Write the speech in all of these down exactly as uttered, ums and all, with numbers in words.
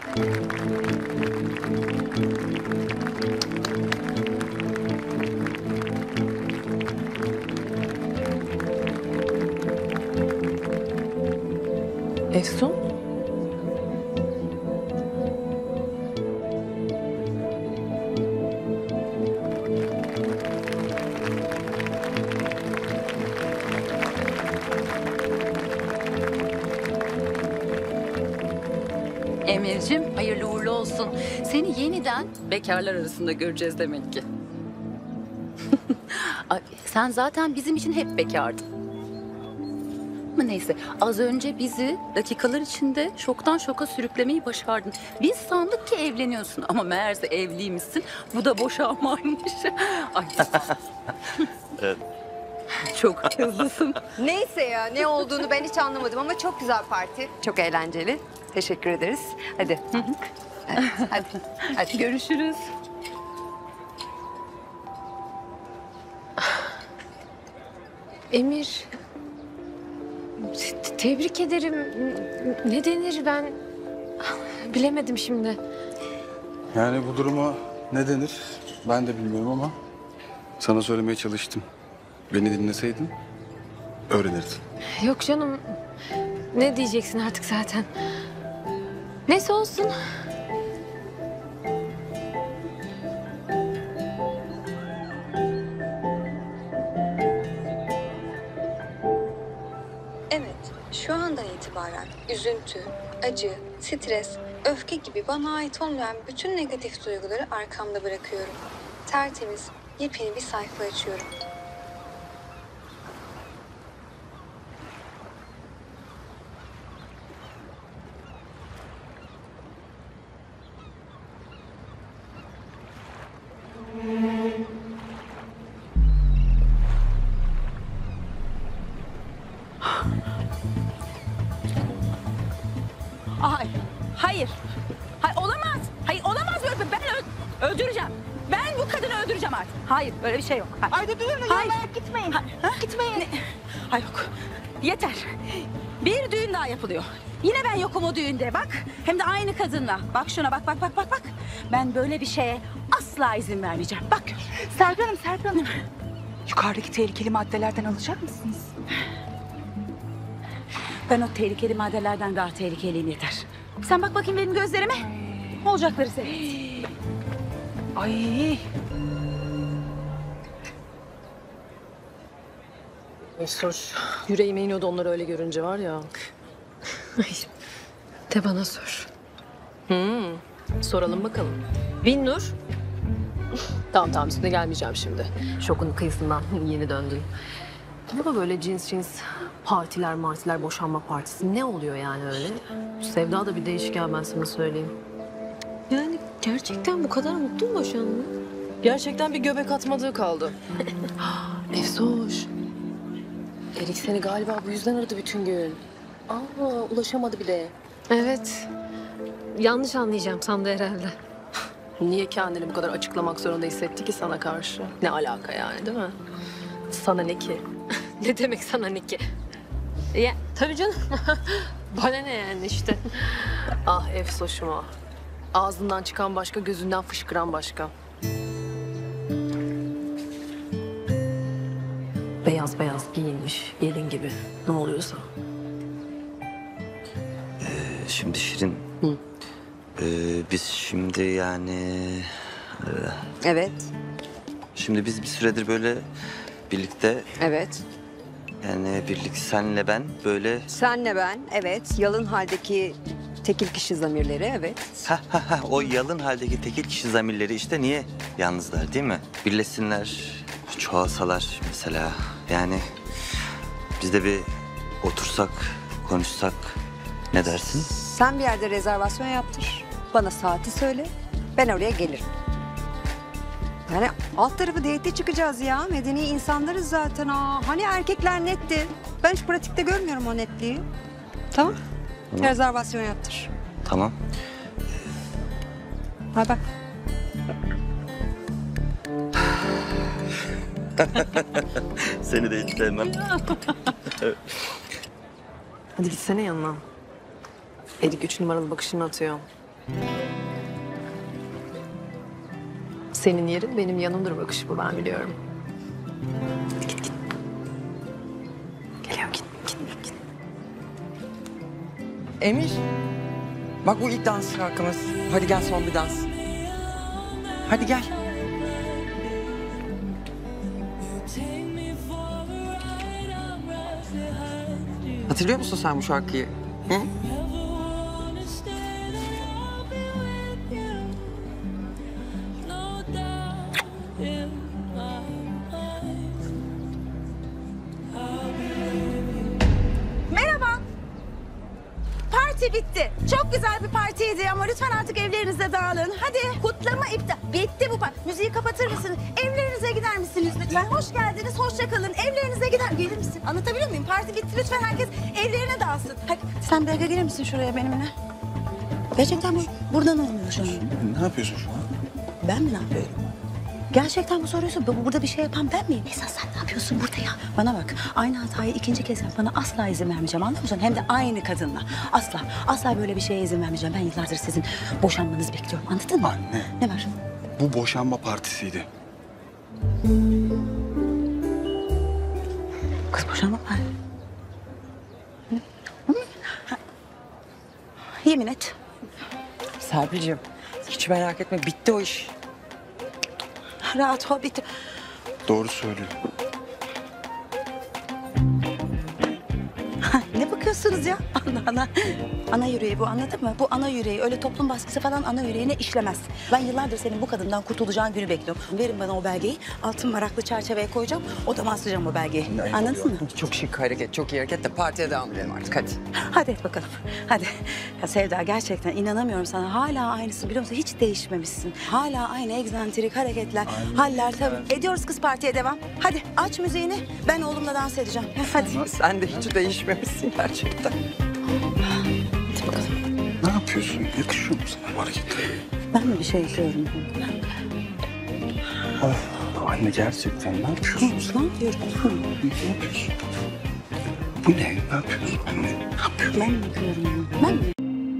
Efsun? Emir'cim hayırlı uğurlu olsun. Seni yeniden bekarlar arasında göreceğiz demek ki. Ay, sen zaten bizim için hep bekardın. Ama neyse, az önce bizi dakikalar içinde şoktan şoka sürüklemeyi başardın. Biz sandık ki evleniyorsun ama meğerse evliymişsin. Bu da boşanmaymış. Ay. Evet. Çok hızlısın. Neyse ya, ne olduğunu ben hiç anlamadım ama çok güzel parti. Çok eğlenceli. Teşekkür ederiz. Hadi. Evet, hadi. Hadi. Görüşürüz. Emir, te- tebrik ederim. Ne denir ben bilemedim şimdi. Yani bu duruma ne denir ben de bilmiyorum ama sana söylemeye çalıştım. Beni dinleseydin öğrenirdin. Yok canım, ne diyeceksin artık zaten. Neyse olsun. Evet, şu andan itibaren üzüntü, acı, stres, öfke gibi bana ait olmayan bütün negatif duyguları arkamda bırakıyorum. Tertemiz, yepyeni bir sayfa açıyorum. Ay, hayır. Hayır olamaz. Hayır olamaz böyle. Ben ö- öldüreceğim. Ben bu kadını öldüreceğim artık. Hayır böyle bir şey yok. Hayır. Ay dur dur Hayır. ya, gitmeyin. Ha- Gitmeyin. Ne? Ay yok. Yeter. Bir düğün daha yapılıyor. Yine ben yokum o düğünde bak. Hem de aynı kadınla. Bak şuna bak bak bak bak bak. Ben böyle bir şeye asla izin vermeyeceğim. Bak gör. Serpil Hanım, Serpil Hanım. Yukarıdaki tehlikeli maddelerden alacak mısınız? Ben o tehlikeli maddelerden daha tehlikeliyim yeter. Sen bak bakayım benim gözlerime. Olacakları seyret. Ay. Sor. Yüreğime iniyordu onları öyle görünce var ya. Ay, de bana sor. Hmm, soralım bakalım. Binnur. Tamam tamam üstüne gelmeyeceğim şimdi. Şokun kıyısından yeni döndün. Ama böyle cins cins partiler martiler boşanma partisi ne oluyor yani öyle? Sevda da bir değişken ben sana söyleyeyim. Yani gerçekten bu kadar mutlu mu boşanma? Gerçekten bir göbek atmadığı kaldı. Efsoş. Erik seni galiba bu yüzden aradı bütün gün. Aa, ulaşamadı bile. Evet. Yanlış anlayacağım sandı herhalde. Niye kendini bu kadar açıklamak zorunda hissetti ki sana karşı? Ne alaka yani değil mi? Sana ne ki? Ne demek sana ne ki? Ya tabii canım. Bana ne yani işte. Ah Efsoş'um ah. Ağzından çıkan başka, gözünden fışkıran başka. Beyaz beyaz giyinmiş, gelin gibi. Ne oluyorsa. Şimdi Şirin. Hı. Ee, biz şimdi yani... e, Evet, şimdi biz bir süredir böyle birlikte evet. yani birlik senle ben böyle... Senle ben, evet. Yalın haldeki tekil kişi zamirleri, evet. Ha ha ha o yalın haldeki tekil kişi zamirleri işte niye yalnızlar değil mi? Birleşsinler, çoğalsalar mesela. Yani biz de bir otursak, konuşsak ne dersin? Sen bir yerde rezervasyon yaptır. Bana saati söyle. Ben oraya gelirim. Yani alt tarafı date çıkacağız ya. Medeni insanlarız zaten. Aa, hani erkekler netti. Ben hiç pratikte görmüyorum o netliği. Tamam. Tamam. Rezervasyon yaptır. Tamam. Bay bay. Seni de hiç sevmem. Hadi gitsene yanına. Erik üç numaralı bakışını atıyor. Senin yerin benim yanımdır bakışı bu, ben biliyorum. Hadi git git. Geliyor, git git git. Emir. Bak bu ilk dans şarkımız. Hadi gel son bir dans. Hadi gel. Hatırlıyor musun sen bu şarkıyı? Hı? Parti bitti. Çok güzel bir partiydi ama lütfen artık evlerinize dağılın. Hadi kutlama iptal. Bitti bu parti. Müziği kapatır mısınız? Evlerinize gider misiniz lütfen? Hoş geldiniz, hoşça kalın. Evlerinize gider. Gelir misin? Anlatabiliyor muyum? Parti bitti. Lütfen herkes evlerine dağılsın. Hadi sen bir dakika gelir misin şuraya benimle? Gerçekten bu buradan olmuyor şu an. Ne yapıyorsun şu an? Ben mi ne yapıyorum? Gerçekten bu soruyorsun. Bu- Burada bir şey yapan ben miyim? Esas sen ne yapıyorsun burada ya? Bana bak. Aynı hatayı ikinci kez yapmana asla izin vermeyeceğim. Anlıyor musun? Hem de aynı kadınla. Asla. Asla böyle bir şeye izin vermeyeceğim. Ben yıllardır sizin boşanmanızı bekliyorum. Anladın mı? Anne. Ne var? Bu boşanma partisiydi. Kız boşanma var. Hı? Ha. Yemin et. Serpil'ciğim hiç merak etme bitti o iş. Rahat ol bitti. Doğru söylüyor. Ha, ne bakıyorsunuz ya? Ana ana. Ana yüreği bu, anladın mı? Bu ana yüreği. Öyle toplum baskısı falan ana yüreğine işlemez. Ben yıllardır senin bu kadından kurtulacağın günü bekliyorum. Verin bana o belgeyi. Altın maraklı çerçeveye koyacağım. Odama asacağım o belgeyi. Anladın mı? Çok şık hareket, çok iyi hareket de partiye devam edelim artık hadi. Hadi et bakalım. Hadi. Ya Sevda gerçekten inanamıyorum sana. Hala aynısın biliyor musun? Hiç değişmemişsin. Hala aynı egzantrik hareketler, haller tabii. Ediyoruz kız partiye devam. Hadi aç müziğini. Ben oğlumla dans edeceğim. Hadi. Sen de hiç değişmemişsin gerçekten. Hadi bakalım. Ne yapıyorsun? Yakışıyor mu sana bu hareketler? Ben mi bir şey yapıyorum? Of, anne gerçekten ne yapıyorsun sen? Ne yapıyorum? Ne yapıyorsun? Bu ne? Ne yapıyorsun anne? Ne yapıyorsun? Ben mi yapıyorum? Ben mi?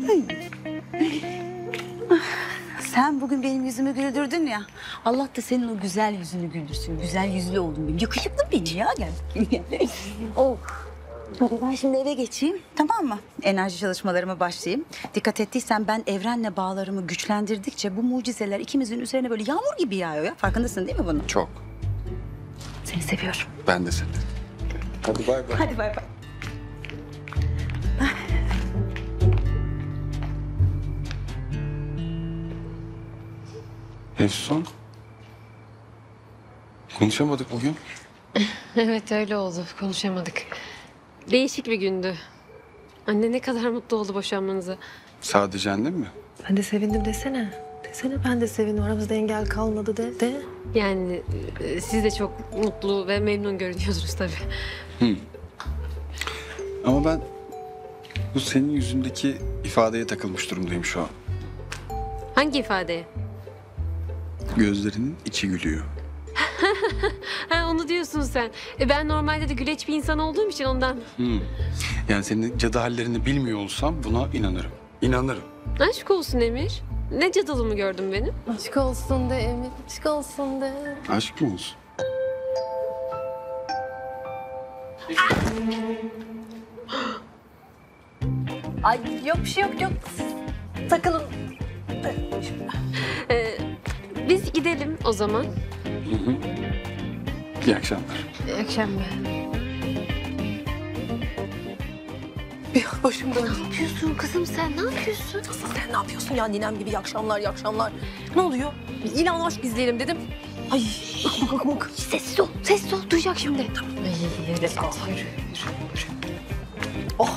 Sen bugün benim yüzümü güldürdün ya. Allah da senin o güzel yüzünü güldürsün. Güzel yüzlü oldun benim. Yakışıklı beni ya. Gel. Oh. Hadi ben şimdi eve geçeyim. Tamam mı? Enerji çalışmalarıma başlayayım. Dikkat ettiysen ben evrenle bağlarımı güçlendirdikçe bu mucizeler ikimizin üzerine böyle yağmur gibi yağıyor ya. Farkındasın değil mi bunun? Çok. Seni seviyorum. Ben de seni. Hadi bay bay. Hadi bay bay. Efsun. Konuşamadık bugün. Evet öyle oldu. Konuşamadık. Değişik bir gündü. Anne ne kadar mutlu oldu boşanmanıza. Sadece annem mi? Ben de sevindim desene. Desene ben de sevindim. Aramızda engel kalmadı de. De. Yani e, siz de çok mutlu ve memnun görünüyorsunuz tabii. Ama ben bu senin yüzündeki ifadeye takılmış durumdayım şu an. Hangi ifadeye? Gözlerinin içi gülüyor. Ha onu diyorsun sen. E, ben normalde de güleç bir insan olduğum için ondan. Hmm. Yani senin cadı hallerini bilmiyor olsam buna inanırım. İnanırım. Aşk olsun Emir. Ne cadılımı gördün benim? Aşk olsun de Emir. Aşk olsun de. Aşk mı olsun? Ay yok bir şey yok yok. Takılın. E, biz gidelim o zaman. Hı hı. İyi akşamlar. İyi akşamlar. Bir başım döndü. Ne yapıyorsun kızım sen? Ne yapıyorsun? Asıl sen ne yapıyorsun ya ninem gibi iyi akşamlar iyi akşamlar. Ne oluyor? İlan aşk izleyelim dedim. Ay bak bak bak. Sessiz ol. Sessiz ol. Duyacak şimdi. Ay öyle kal. Yürü, yürü, yürü. Oh.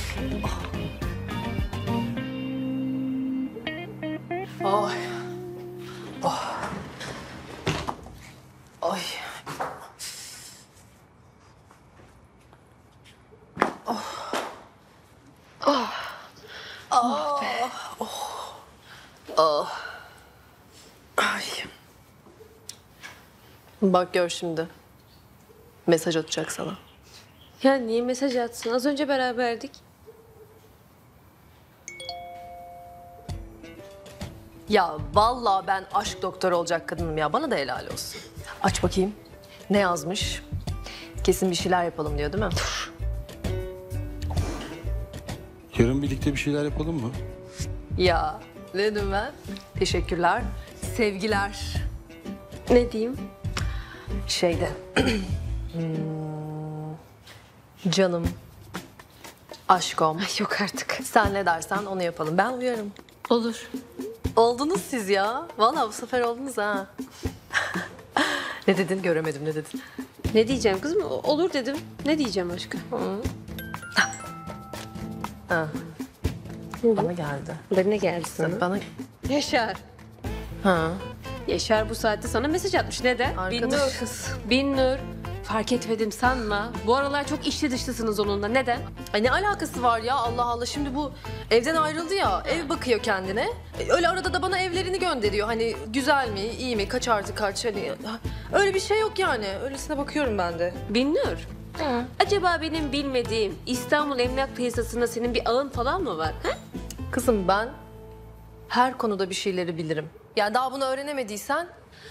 Oh. Ay. Oh. Ay. Oh. Oh. Oh. Ay. Bak gör şimdi. Mesaj atacak sana. Ya niye mesaj atsın? Az önce beraberdik. Ya vallahi ben aşk doktoru olacak kadınım ya. Bana da helal olsun. Aç bakayım. Ne yazmış? Kesin bir şeyler yapalım diyor değil mi? Yarın birlikte bir şeyler yapalım mı? Ya ne dedim ben? Teşekkürler. Sevgiler. Ne diyeyim? Şeyde. Hmm, canım. Aşkom. Ay yok artık. Sen ne dersen onu yapalım. Ben uyarım. Olur. Oldunuz siz ya. Vallahi bu sefer oldunuz ha. Ne dedin? Göremedim ne dedin? Ne diyeceğim kızım? O- Olur dedim. Ne diyeceğim aşkım? Ha. Bana geldi. Bana geldi sana. Bana... Yaşar. Ha. Yaşar bu saatte sana mesaj atmış. Neden? Arkadaşız. Bin Nur. Fark etmedim sanma. Bu aralar çok içli dışlısınız onunla. Neden? Ay ne alakası var ya Allah Allah. Şimdi bu evden ayrıldı ya. Ev bakıyor kendine. E, Öyle arada da bana evlerini gönderiyor. Hani güzel mi, iyi mi, kaç artı kaç. Hani öyle bir şey yok yani. Öylesine bakıyorum ben de. Bin Nur. Acaba benim bilmediğim İstanbul Emlak Piyasası'nda senin bir ağın falan mı var? Ha? Kızım ben her konuda bir şeyleri bilirim. Yani daha bunu öğrenemediysen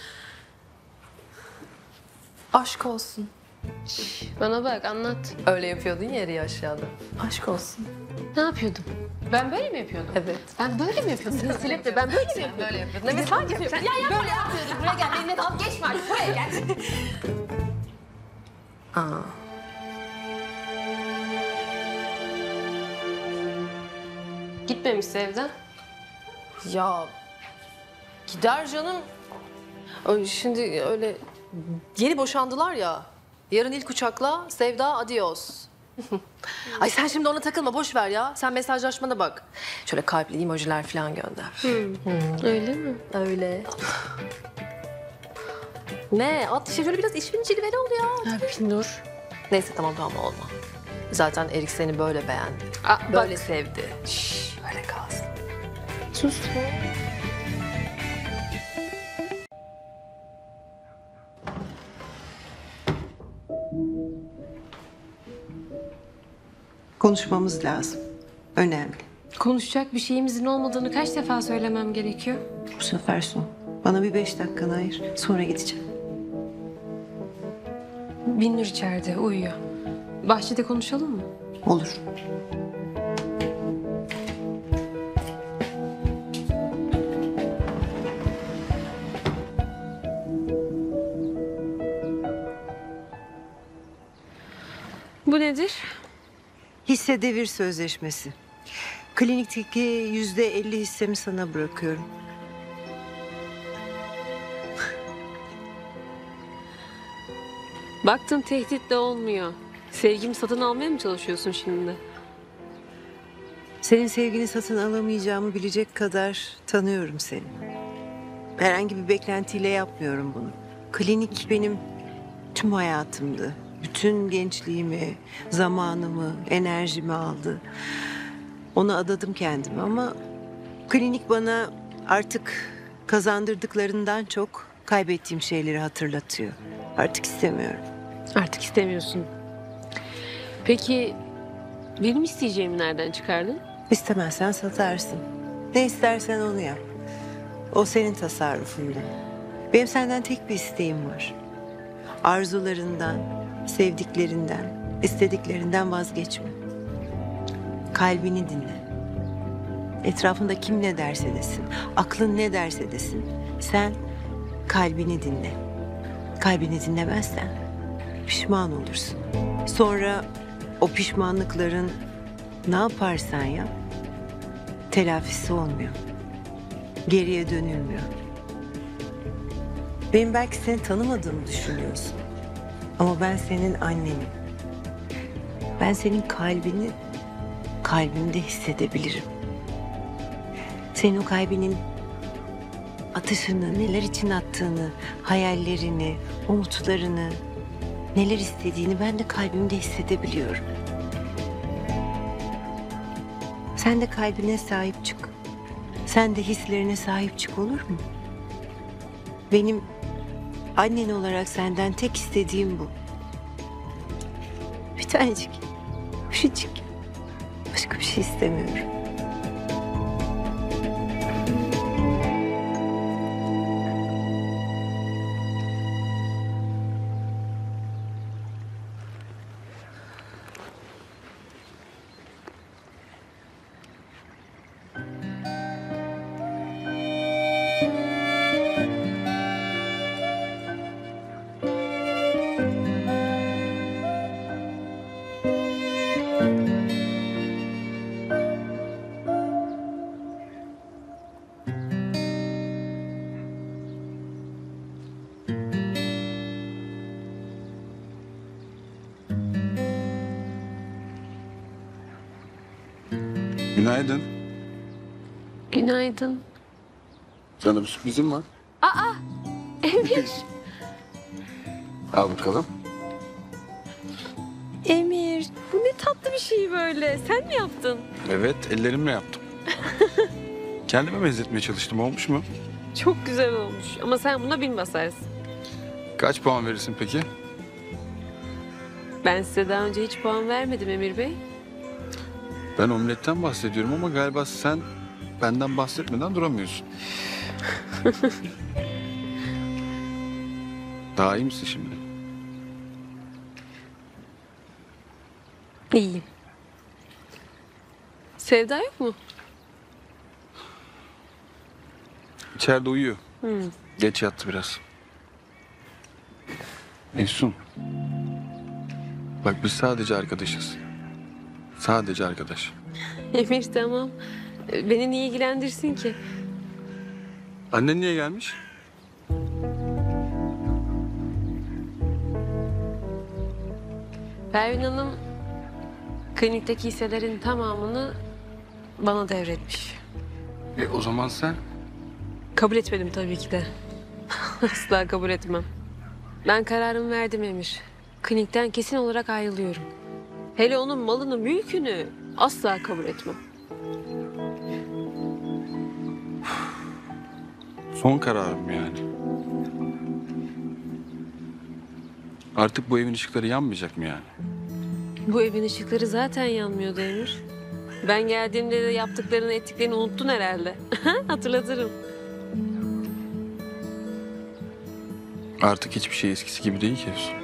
aşk olsun. Bana bak anlat. Öyle yapıyordun ya yeri aşağıda. Aşk olsun. Ne yapıyordum? Ben böyle mi yapıyordum? Evet. Ben böyle mi yapıyordum? Seni silip de ben böyle mi yapıyordum? Böyle yapıyordun. Evet hangi yapıyordun? Ya ya böyle yapıyordum. Buraya gel. Benimle dalga geçme artık. Buraya gel. Aa. Gitmemişse evden. Ya gider canım. Ö- Şimdi öyle yeni boşandılar ya. Yarın ilk uçakla Sevda adios. Ay sen şimdi ona takılma boş ver ya. Sen mesajlaşmana bak. Şöyle kalpli emojiler falan gönder. Öyle mi? Öyle. Ne? At işte şöyle biraz işin cilveli ol ya. Ha, Bin Nur. Neyse tamam tamam olma. Zaten Erik seni böyle beğendi. Aa, Böyle bak. sevdi. Şşş öyle kalsın. Sus. Konuşmamız lazım. Önemli. Konuşacak bir şeyimizin olmadığını kaç defa söylemem gerekiyor? Bu sefer son. Bana bir beş dakikanı ayır. Sonra gideceğim. Bin Nur içeride uyuyor. Bahçede konuşalım mı? Olur. Bu nedir? Hisse devir sözleşmesi. Klinikteki yüzde elli hissemi sana bırakıyorum. Baktın tehdit de olmuyor. Sevgimi satın almaya mı çalışıyorsun şimdi? Senin sevgini satın alamayacağımı bilecek kadar tanıyorum seni. Herhangi bir beklentiyle yapmıyorum bunu. Klinik benim tüm hayatımdı. Bütün gençliğimi, zamanımı, enerjimi aldı. Ona adadım kendimi ama klinik bana artık kazandırdıklarından çok kaybettiğim şeyleri hatırlatıyor. Artık istemiyorum. Artık istemiyorsun. Peki benim isteyeceğimi nereden çıkardın? İstemezsen satarsın. Ne istersen onu yap. O senin tasarrufunda. Benim senden tek bir isteğim var. Arzularından, sevdiklerinden, istediklerinden vazgeçme. Kalbini dinle. Etrafında kim ne derse desin, aklın ne derse desin. Sen kalbini dinle. Kalbini dinlemezsen pişman olursun. Sonra o pişmanlıkların ne yaparsan yap, telafisi olmuyor. Geriye dönülmüyor. Benim belki seni tanımadığımı düşünüyorsun. Ama ben senin annenim. Ben senin kalbini kalbimde hissedebilirim. Senin o kalbinin atışını, neler için attığını, hayallerini, umutlarını, neler istediğini ben de kalbimde hissedebiliyorum. Sen de kalbine sahip çık. Sen de hislerine sahip çık, olur mu? Benim annen olarak senden tek istediğim bu. Bir tanecik, küçücük. Başka bir şey istemiyorum. Günaydın. Günaydın. Sana bir sürprizim var. Aa, Emir. Al bakalım. Emir, bu ne tatlı bir şey böyle. Sen mi yaptın? Evet, ellerimle yaptım. Kendime benzetmeye çalıştım. Olmuş mu? Çok güzel olmuş. Ama sen buna bin basarsın. Kaç puan verirsin peki? Ben size daha önce hiç puan vermedim Emir Bey. Ben omletten bahsediyorum ama galiba sen benden bahsetmeden duramıyorsun. Daha iyi misin şimdi? İyiyim. Sevda yok mu? İçeride uyuyor. Hmm. Geç yattı biraz. Efsun. Bak biz sadece arkadaşız. Sadece arkadaş. Emir tamam. Beni niye ilgilendirsin ki? Annen niye gelmiş? Pervin Hanım klinikteki hisselerin tamamını bana devretmiş. E o zaman sen? Kabul etmedim tabii ki de. Asla kabul etmem. Ben kararımı verdim Emir. Klinikten kesin olarak ayrılıyorum. Hele onun malını, mülkünü asla kabul etmem. Son kararım yani. Artık bu evin ışıkları yanmayacak mı yani? Bu evin ışıkları zaten yanmıyordu Emir. Ben geldiğimde de yaptıklarını ettiklerini unuttun herhalde. Hatırlatırım. Artık hiçbir şey eskisi gibi değil ki Efsun.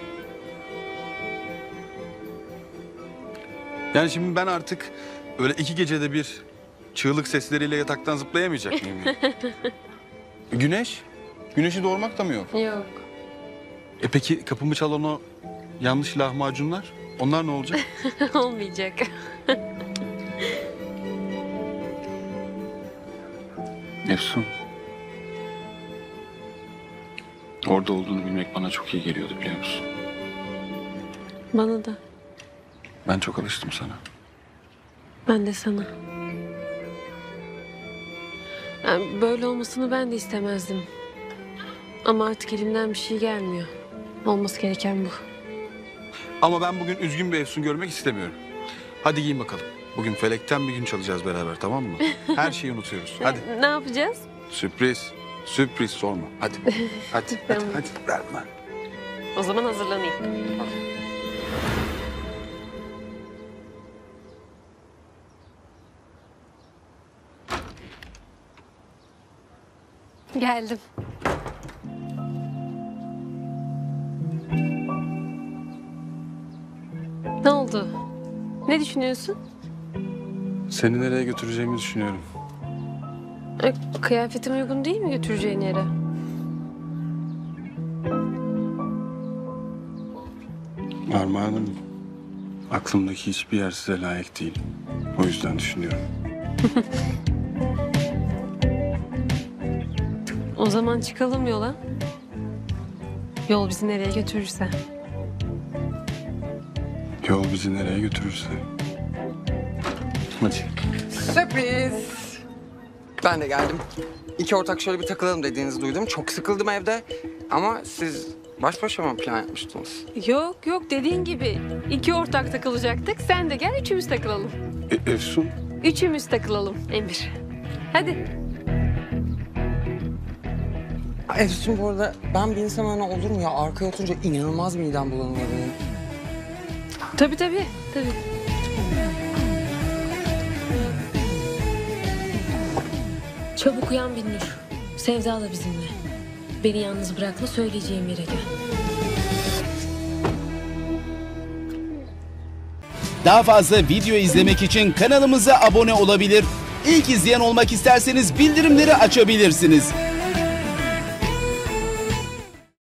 Yani şimdi ben artık öyle iki gecede bir çığlık sesleriyle yataktan zıplayamayacak mıyım? Yani? Güneş? Güneşi doğurmak da mı yok? Yok. E peki kapımı çalan o yanlış lahmacunlar? Onlar ne olacak? Olmayacak. Efsun. Orada olduğunu bilmek bana çok iyi geliyordu biliyor musun? Bana da. Ben çok alıştım sana. Ben de sana. Yani böyle olmasını ben de istemezdim. Ama artık elimden bir şey gelmiyor. Olması gereken bu. Ama ben bugün üzgün bir Efsun görmek istemiyorum. Hadi giyin bakalım. Bugün felekten bir gün çalacağız beraber, tamam mı? Her şeyi unutuyoruz. Hadi. Ne yapacağız? Sürpriz. Sürpriz sorma. Hadi. Hadi. hadi, Tamam. hadi. Ver bana. O zaman hazırlanayım. Geldim. Ne oldu? Ne düşünüyorsun? Seni nereye götüreceğimi düşünüyorum. E, kıyafetim uygun değil mi götüreceğin yere? Armağanım, aklımdaki hiçbir yer size layık değil. O yüzden düşünüyorum. O zaman çıkalım yola. Yol bizi nereye götürürse. Yol bizi nereye götürürse. Hadi. Sürpriz. Ben de geldim. İki ortak şöyle bir takılalım dediğinizi duydum. Çok sıkıldım evde. Ama siz baş başa mı plan yapmıştınız? Yok yok dediğin gibi iki ortak takılacaktık. Sen de gel üçümüz takılalım. E, Efsun. Üçümüz takılalım Emir. Hadi. Efsun bu arada ben bir insan öyle olur mu ya? Arkaya oturunca inanılmaz midem bulanıyor benim. Tabii tabii. Tabii. Çabuk uyan Binnur. Sevda da bizimle. Beni yalnız bırakma, söyleyeceğim yere gel. Daha fazla video izlemek için kanalımıza abone olabilir. İlk izleyen olmak isterseniz bildirimleri açabilirsiniz.